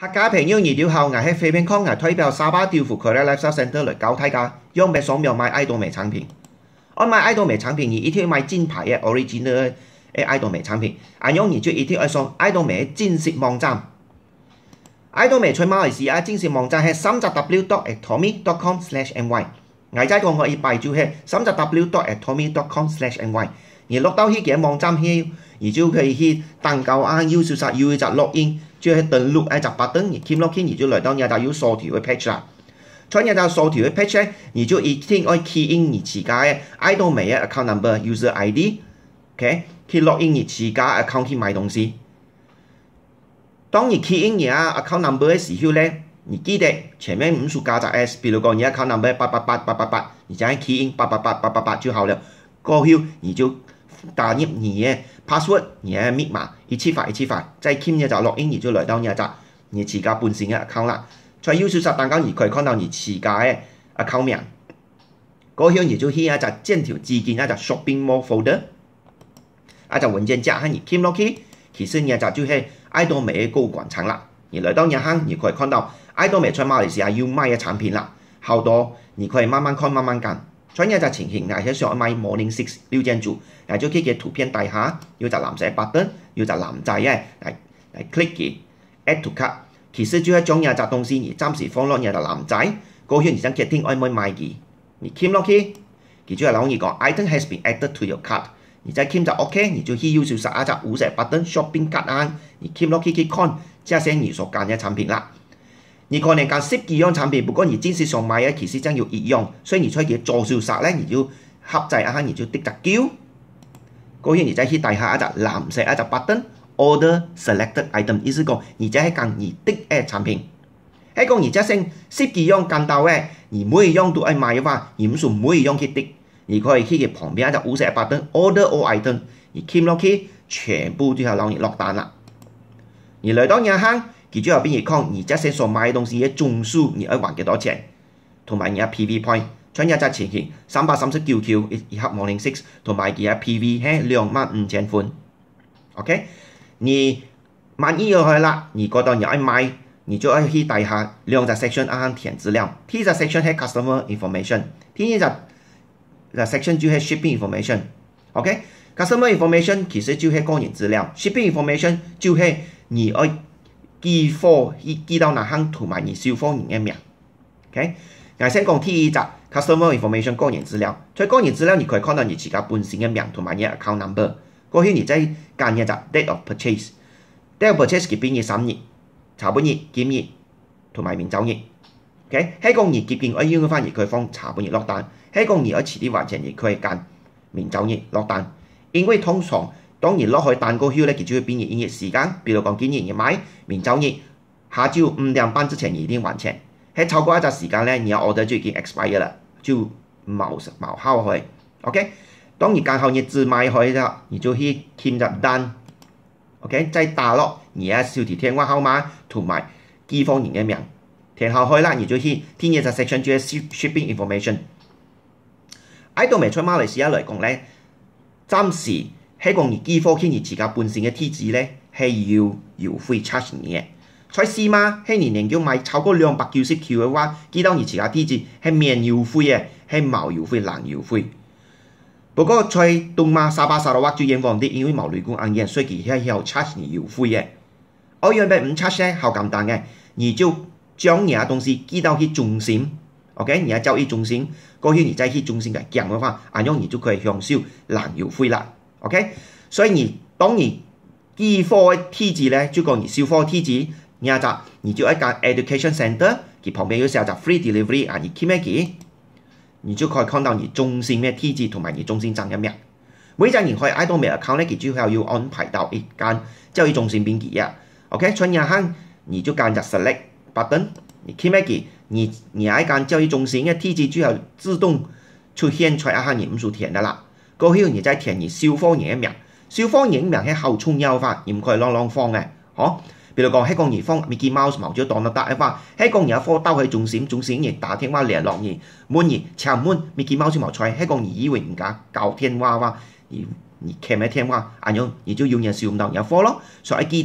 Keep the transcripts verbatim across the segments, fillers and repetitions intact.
客家朋友，你好，我係飛邊康，我推表沙巴雕富佢咧 Lifestyle Center 嚟教大家用咩掃描買愛多美產品。我買愛多美產品，你一定要買正牌嘅 original 嘅愛多美產品。啊，用你就一定要上愛多美正式網站。愛多美在馬來西亞正式網站係三 w dot atomy dot com slash my。我再講我一擺就係三 w dot atomy dot com slash my。你落到去嘅網站去，你就可以去登記啊，要小實要一隻 login。就係登錄一隻 button， 你 click 落去，你就來到你就有鎖條嘅 page 啦。在你就鎖條嘅 page 咧，你就一定要 key in 你自家嘅愛多美嘅 account number、user I D，OK， 去 log in 你自家 account 去買東西。當你 key in 你啊 account number 嘅時候咧，你記得前面唔需加隻 S， 比如講你 account number 八八八八八八，你就係 key in 八八八八八八就好了。過後你就打入你嘅 password， 你嘅密碼一次發一次發，再 key 你就 login， 你就來到你就你自家本身嘅 account 啦。在右手上蛋糕，你可以看到你自家嘅 account 名。過後你就去一隻劍條資金一隻 shopping mall folder， 一隻文件夾，你 key 落去，其實你就就係愛多美嘅高廣場啦。你來到你行，你可以看到愛多美在馬來西亞要賣嘅產品啦，好多你可以慢慢看慢慢揀。所以呢隻情形，我係想買 Morning Six 六件組，我就 click 嘅圖片底下有隻藍色 button， 有隻藍仔嘅，嚟嚟 click 嘅 add to cart。其實就係將有隻東西，你暫時放落有隻藍仔，過後你想決定愛唔愛買嘅，你 click 落去，佢就係講你講 item has been added to your cart， 你再 click 就 OK， 你就去右手上一隻五色 button shopping cart 啊，你 click 落去去看，這些你所揀嘅產品啦。你可能揀十幾樣產品，不過你正式上買嘅其實真有一樣，所以你出去做小殺咧，你就合制一下，你就滴隻叫，過後你再去底下一隻藍色一隻 button order selected item， 意思講你再係揀你滴嘅產品，係講你即係十幾樣揀到嘅，你每一樣都愛買嘅話，你唔算每一樣去滴，你可以去佢旁邊一隻五色 button order all item， 你 click 落去，全部就係讓你落單啦。你來到銀行。佢最後邊亦講，你這些所買嘅東西嘅總數，你要還幾多錢，同埋你嘅 P V point， 將一隻情形三百三十九 Q 一盒 Morning Six， 同埋佢嘅 P V 係兩萬五千款。OK， 你滿意咗去啦，你覺得你愛買，你就要去底下兩隻 section 啱填資料。第一隻 section 係 customer information， 第二隻 section 就係 shipping information。OK，customer information 其實就係個人資料 ，shipping information 就係你愛寄貨寄到哪行同埋你收貨人嘅名 ，OK？ 我先講第一隻 customer information 個人資料，在個人資料你可以看到你自己本身嘅名同埋你 account number。過後你再揀一隻 date of purchase，date of purchase 佢邊日三日、查本日、檢日同埋明週日 ，OK？ 喺講你結定愛用嘅話，你可以放查本日落單；喺講你愛遲啲還錢，你可以揀明週日落單，因為通常。當然落去單過後咧，佢就會變成營業時間。比如講今日你買，明週日下晝五點半之前你一定還錢。喺超過一隻時間咧，你嘅 order 就已經 expire 啦，就冇冇效去。OK， 當你剛好日子買去啦，你就去簽入單。OK， 再打落你嘅手提電話號碼同埋寄貨人嘅名，填好去啦，你就去第二隻 section 就係 shipping information。愛多美在馬來西亞嚟講咧，暫時。喺講你寄貨去你自家本身嘅地址咧，係要郵費 charge 你嘅。在西馬喺你能夠買超過兩百九十 Q 嘅話，寄到你自家地址係免郵費嘅，係冇郵費、零郵費。不過在東馬、沙巴、沙拉哇最嚴防啲，因為冇雷公硬件，所以佢係要 charge 你郵費嘅。我樣俾唔 charge 咧，好簡單嘅，你就將你嘅東西寄到去中心 ，OK？ 你嘅交易中心，過去你再去中心嘅講嘅話，咁樣你就可以享受零郵費啦。OK， 所以你當你寄貨嘅地址咧，就講你收貨地址，你就你就一間 education center， 佢旁邊有時候就 free delivery 啊，你 click 咩嘅，你就可以看到你中心嘅地址同埋你中心站嘅名。每隻人可以愛多美 account 咧，佢就係要安排到一間交易中心邊嘅啊。OK， 所以你行你就揀隻 select button， 你 click 咩嘅，你你一間交易中心嘅地址就係自動出現出一下你唔需填的啦。過後你再填你收貨人嘅名，收貨人名係好重要法，唔可以亂亂放嘅，嗬。比如講喺講你放 Mickey Mouse 冇咗當得得嘅話，喺講你有貨到去中心，中心你打電話聯絡你，滿你請滿 Mickey Mouse 冇出，喺講你以為人家搞電話話，你你傾咩電話，咁樣你就永遠收唔到人貨咯。所以記得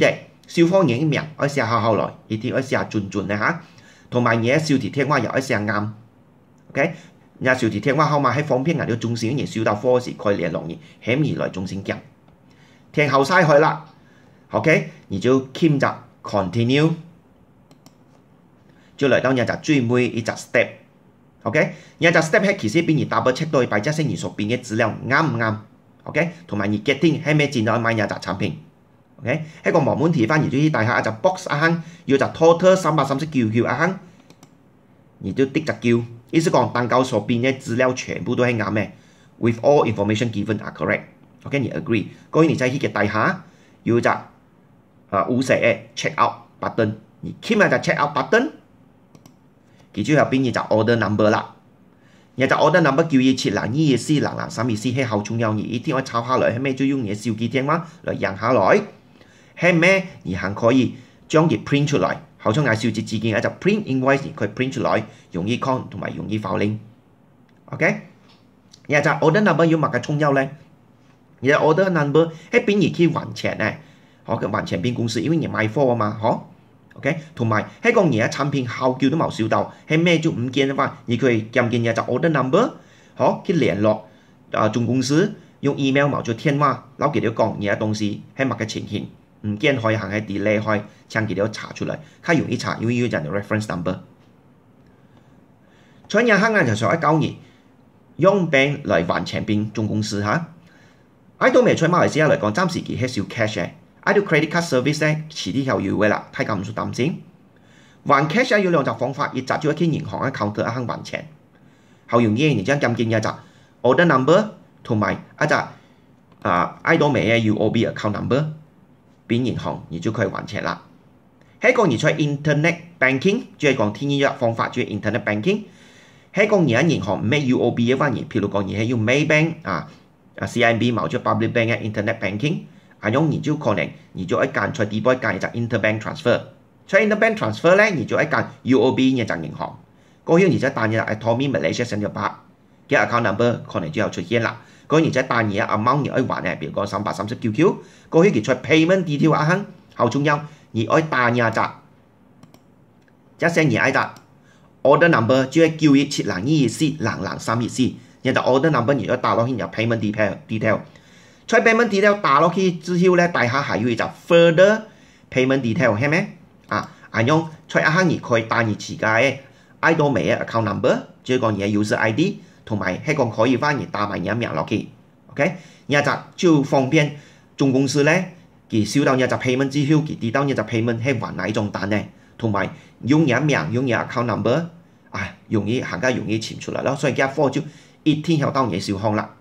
消防員嘅名要寫好好來，一定要寫準準嘅嚇。同埋你嘅手提電話又要寫啱 ，OK？ 你手提電話號碼係方便我哋中心嘅人收到貨時可以聯絡你，輕易來中心講。填好晒去啦 ，OK？ 你就簽就 continue， 就嚟到你就最尾一隻 step。OK， 你隻 step 係其實俾你 double check 到擺隻先你所編嘅資料啱唔啱 ？OK， 同埋你 getting 係咩錢到買你隻產品 ？OK， 一個冇問題，反而就去大下一隻 box 一行，要隻 total 三百三十九條一行，你就滴隻叫，意思講蛋糕所編嘅資料全部都係啱嘅 ，with all information given are correct。OK， 你 agree， 嗰你再去嘅大下要隻啊五色嘅 check out button， 你 click 埋隻 check out button。佢最後邊你就 order number 啦，你就 order number 叫佢設零二四零零三二四係好重要，你一定要抄下來，係咩就用你嘅手機電話來印下來，係咩你還可以將佢 print 出來，好似我手機之間一隻 print invoice 你可以 print 出來，容易看同埋容易 filing。OK， 你就 order number 要乜嘅重要咧？你就 order number 係邊你去還錢咧？好嘅還錢邊公司，因為你賣貨啊嘛，嗬。OK， 同埋喺個嘢產品效叫都冇收到，係咩都唔見嘅話，你可以撳見嘢就 order number， 好去聯絡啊總公司，用 email 冇咗電話，攞佢哋講嘢東西係乜嘅情形，唔見可以行喺 delay 開，請佢哋查出嚟，較容易查，因為要人嘅 reference number。所以日行就想教你用病嚟還錢俾總公司嚇。喺到未在馬來西亞嚟講，暫時佢係少 cash 嘅。I do credit card service 咧，遲啲又要嘅啦，大家唔使擔心。還 cash 要兩種方法，一集就去銀行嘅 counter 一行還錢，好容易，你將撳鍵一集 order number 同埋一集啊 I do 美嘅 U O B account number 俾銀行，你就可以還錢啦。喺個而在 internet banking， 即係講天一方法，即係 internet banking。喺個而喺銀行唔係 U O B 嘅話，而譬如講而係用 Maybank 啊啊 C I M B 冇咗 public bank 嘅 internet banking。啊，用你就可能你就一間在第波一間就 interbank transfer， 在 interbank transfer 咧，你就一間 U O B 嘅就銀行，嗰樣而且單嘢係 Tommy Malaysia 新加坡嘅 account number 可能就有出現啦。嗰而且單嘢 amount 你可以還嘅，譬如講三百三十九 Q， 嗰樣其在 payment detail 一行好重要，你可以單嘢就一聲嘢一隻 order number 就係叫佢設零二四零零三二四，然後 order number 你就打落去有 payment detail detail。在 payment detail 打落去之後咧，大下還有一隻 further payment detail 係咩？啊，係用在一行你可以打你自己嘅 I D O 美嘅 account number， 即係講你嘅 user I D， 同埋係講可以翻而打埋你嘅名落去 ，OK？ 一隻就方便總公司咧，佢收到一隻 payment 之後，佢知道一隻 payment 係還哪一種單咧，同埋用你嘅名用你嘅 account number， 啊，容易行家容易潛出嚟咯，所以而家貨就一天後到你小康啦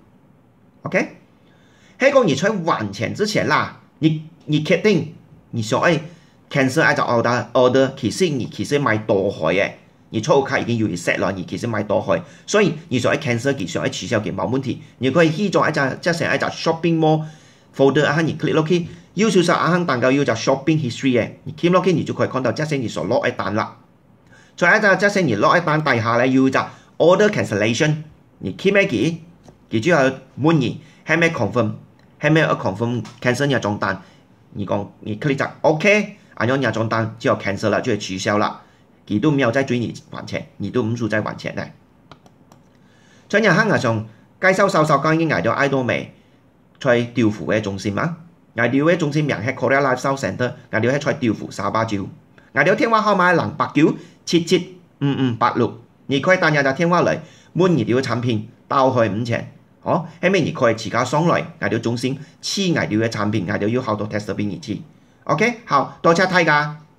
，OK？喺講你在還錢之前啦，你你決定你想誒 cancel 一隻 order order， 其實你其實買多害嘅，你初卡已經要 set 啦，你其實買多害，所以你想誒 cancel 佢想誒取消佢冇問題，你可以去做一隻即係成一隻 shopping mall folder 一行你 click 落去，要少少一行蛋糕要隻 shopping history 嘅，你 click 落去你就可以看到即係你所落一單啦。再一隻即係你落一單底下咧要隻 order cancellation， 你 click 咩佢，佢之後滿意係咩 confirm。係咩？我 confirm cancel 你張單，你講你 click 就 OK， 按照你張單之後 cancel 啦，就係取消啦，佢都沒有再追你還錢，你都唔需再還錢咧。在日行上介紹稍稍講已經捱到 I D O 未，在調付嘅中心啊，捱到嘅中心名係 Korea Lifestyle Centre， 捱到係在調付沙巴州，捱到電話號碼係零八九七七五五八六，你可以打日打電話嚟滿意嘅產品，包去五千。哦，係咩？你可以自家上來，捱到中心黐捱到嘅產品，捱到要好多 test 俾你知。OK， 好，多謝大家。